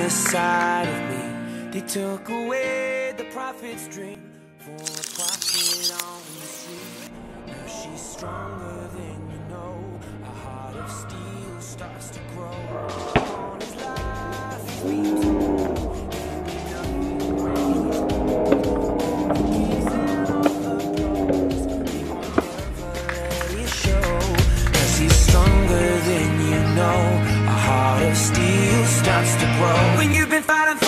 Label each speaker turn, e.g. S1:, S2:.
S1: other side of me. They took away the prophet's dream for a prophet on the street. Now she's stronger than you know. A heart of steel starts to grow. On his life he's been told. He's stronger than you know. A heart of steel starts to grow when you've been fighting for